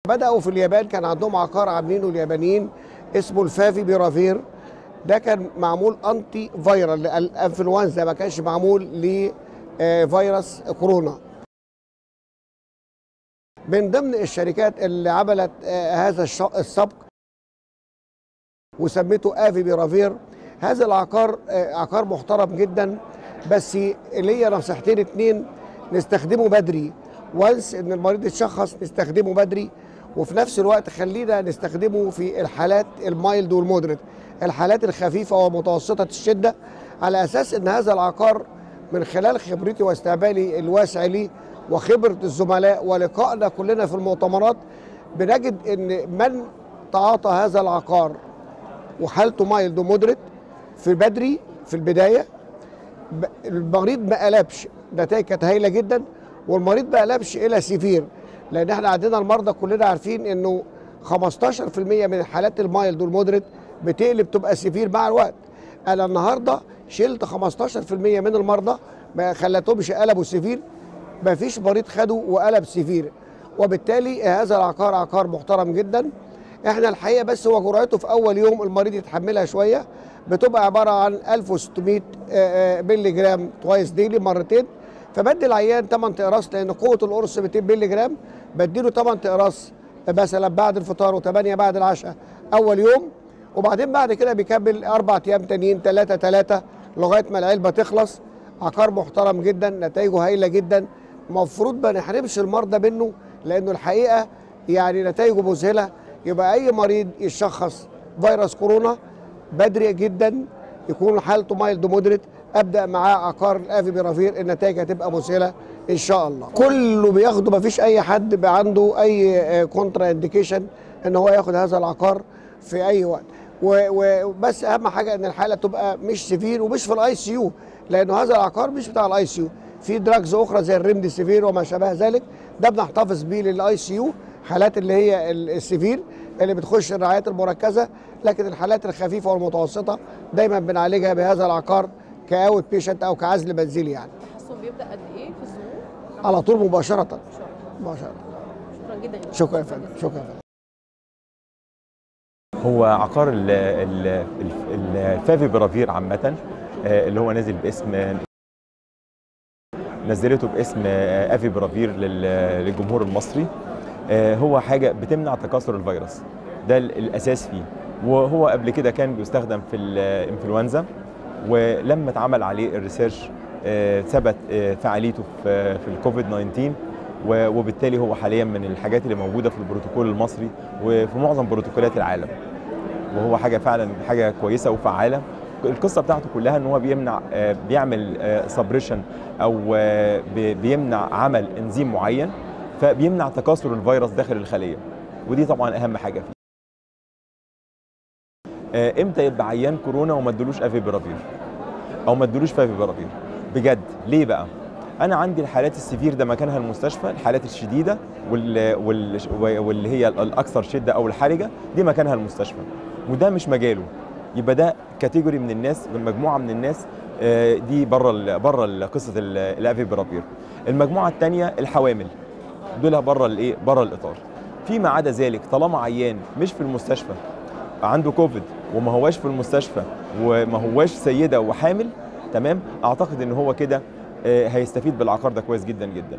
بدأوا في اليابان، كان عندهم عقار عاملينه اليابانيين اسمه الفافي بيرافير. ده كان معمول انتي فيرال للانفلونزا، ما كانش معمول لفيروس كورونا. من ضمن الشركات اللي عملت هذا السبق وسميته افي بيرافير. هذا العقار عقار محترم جدا، بس ليا نصيحتين اتنين: نستخدمه بدري، وانس ان المريض يتشخص نستخدمه بدري، وفي نفس الوقت خلينا نستخدمه في الحالات المايلد والمودريت، الحالات الخفيفه ومتوسطه الشده، على اساس ان هذا العقار من خلال خبرتي واستقبالي الواسع ليه وخبره الزملاء ولقائنا كلنا في المؤتمرات، بنجد ان من تعاطى هذا العقار وحالته مايلد ومودريت في بدري في البدايه، المريض ما قلبش، نتائج كانت هايله جدا، والمريض ما قلبش الى سيفير. لان احنا عندنا المرضى كلنا عارفين انه 15% من الحالات المايلد والمودريت بتقلب تبقى سيفير مع الوقت. انا النهارده شلت 15% من المرضى، ما خلتهمش قلبوا سيفير، ما فيش مريض خده وقلب سيفير، وبالتالي هذا العقار عقار محترم جدا. احنا الحقيقه بس هو جرعته في اول يوم المريض يتحملها شويه، بتبقى عباره عن 1600 مللي جرام توايس ديلي، مرتين. فبدي العيان 8 اقراص، لان قوه القرص 200 مللي جرام، بديله 8 اقراص مثلا بعد الفطار و8 بعد العشاء اول يوم، وبعدين بعد كده بيكمل 4 ايام تانيين 3 لغايه ما العلبه تخلص. عقار محترم جدا، نتائجه هايله جدا، المفروض ما نحرمش المرضى منه، لانه الحقيقه يعني نتائجه مذهله. يبقى اي مريض يشخص فيروس كورونا بدري جدا، يكون حالته مايلد مودريت، ابدا معاه عقار الافي بيرافير، النتائج هتبقى مذهله ان شاء الله. كله بياخده، ما فيش اي حد بقى عنده اي كونترا انديكيشن ان هو ياخد هذا العقار في اي وقت. وبس اهم حاجه ان الحاله تبقى مش سيفير ومش في الاي سي يو، لانه هذا العقار مش بتاع الاي سي يو، في دراجز اخرى زي الريمديسيفير وما شابه ذلك، ده بنحتفظ بيه للاي سي يو، حالات اللي هي السيفير اللي بتخش الرعايات المركزه، لكن الحالات الخفيفه والمتوسطه دايما بنعالجها بهذا العقار كاوت بيشنت او كعزل منزلي. يعني التحسن بيبدا قد ايه في الظهور؟ على طول مباشره. مباشره. شكرا جدا. شكرا يا فندم. شكرا يا فندم. هو عقار الفافي برافير عامة، اللي هو نازل باسم، نزلته باسم افي برافير للجمهور المصري. هو حاجة بتمنع تكاثر الفيروس، ده الأساس فيه. وهو قبل كده كان بيستخدم في الانفلونزا، ولما اتعمل عليه الريسيرش ثبت فعاليته في الكوفيد 19، وبالتالي هو حاليا من الحاجات اللي موجودة في البروتوكول المصري وفي معظم بروتوكولات العالم، وهو حاجة فعلا حاجة كويسة وفعالة. القصة بتاعته كلها ان هو بيعمل سبريشن او بيمنع عمل انزيم معين، فبيمنع تكاثر الفيروس داخل الخلية، ودي طبعا اهم حاجة فيه. امتى يبقى عيان كورونا وما ادلوش افي برافير او ما ادلوش فافي برافير؟ بجد ليه بقى؟ انا عندي الحالات السيفير ده مكانها المستشفى، الحالات الشديده واللي هي الاكثر شده او الحرجه دي مكانها المستشفى، وده مش مجاله. يبقى ده كاتيجوري من الناس، من مجموعه من الناس دي بره قصه الافي برافير. المجموعه الثانيه الحوامل، دول بره الاطار. فيما عدا ذلك طالما عيان مش في المستشفى عنده كوفيد وما هواش في المستشفى وما هواش سيده وحامل، تمام، اعتقد ان هو كده هيستفيد بالعقار ده كويس جدا جدا.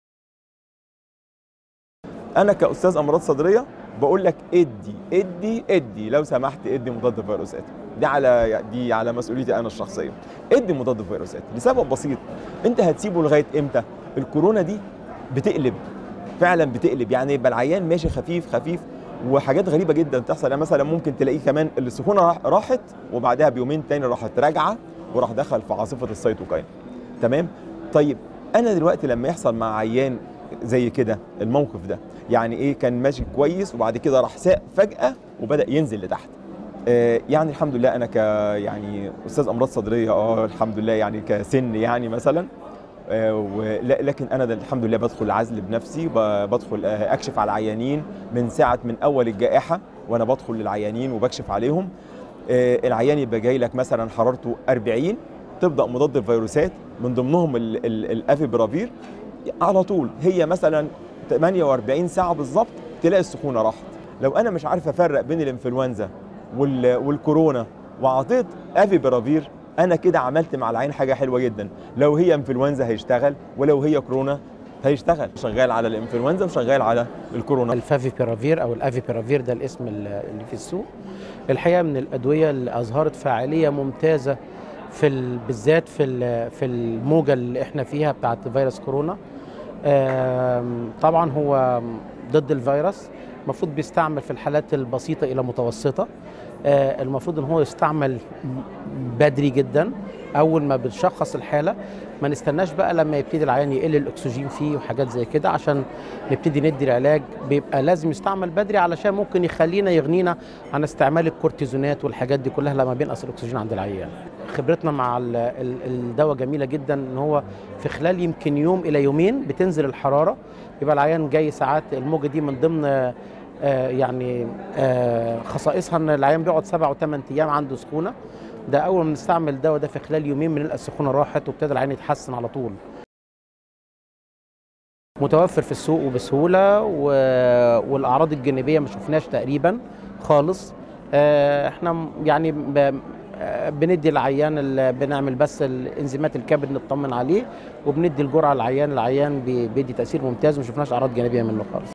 انا كاستاذ امراض صدريه بقول لك ادي لو سمحت، ادي مضاد فيروسات، دي على مسؤوليتي انا الشخصيه. ادي مضاد فيروسات لسبب بسيط، انت هتسيبه لغايه امتى؟ الكورونا دي بتقلب، فعلا بتقلب، يعني يبقى العيان ماشي خفيف وحاجات غريبه جدا بتحصل. يعني مثلا ممكن تلاقيه كمان السخونه راحت وبعدها بيومين تاني راحت راجعه وراح دخل في عاصفه السيتوكاين، تمام. طيب انا دلوقتي لما يحصل مع عيان زي كده الموقف ده، يعني ايه، كان ماشي كويس وبعد كده راح ساق فجاه وبدا ينزل لتحت، يعني الحمد لله انا يعني استاذ امراض صدريه، الحمد لله يعني كسن يعني مثلا، لكن انا ده الحمد لله بدخل عزل بنفسي، بدخل اكشف على العيانين من ساعه، من اول الجائحه وانا بدخل للعيانين وبكشف عليهم. العيان يبقى جاي لك مثلا حرارته 40، تبدا مضاد الفيروسات من ضمنهم الافي برافير على طول، هي مثلا 48 ساعه بالظبط تلاقي السخونه راحت. لو انا مش عارف افرق بين الانفلونزا والكورونا وعطيت افيبرافير، انا كده عملت مع العين حاجه حلوه جدا. لو هي انفلونزا هيشتغل، ولو هي كورونا هيشتغل. شغال على الانفلونزا وشغال على الكورونا. الفافيبيرافير او الافيبيرافير ده الاسم اللي في السوق. الحقيقه من الادويه اللي اظهرت فاعليه ممتازه بالذات في الموجه اللي احنا فيها بتاعه فيروس كورونا. طبعا هو ضد الفيروس، المفروض بيستعمل في الحالات البسيطه الى متوسطه. المفروض ان هو يستعمل بدري جدا اول ما بنشخص الحاله، ما نستناش بقى لما يبتدي العيان يقل الاكسجين فيه وحاجات زي كده عشان نبتدي ندي العلاج. بيبقى لازم يستعمل بدري علشان ممكن يغنينا عن استعمال الكورتيزونات والحاجات دي كلها لما بينقص الاكسجين عند العيان. خبرتنا مع الدواء جميله جدا، ان هو في خلال يمكن يوم الى يومين بتنزل الحراره، يبقى العيان جاي ساعات. الموجه دي من ضمن خصائصها ان العيان بيقعد 7 و8 ايام عنده سخونه. ده اول ما نستعمل الدواء ده في خلال يومين بنلقى السخونه راحت وابتدى العيان يتحسن على طول. متوفر في السوق وبسهوله، والاعراض الجانبيه ما شفناش تقريبا خالص. احنا يعني بندي العيان بنعمل بس الانزيمات الكبد نطمن عليه، وبندي الجرعه للعيان. العيان بيدي تاثير ممتاز وما شفناش اعراض جانبيه منه خالص.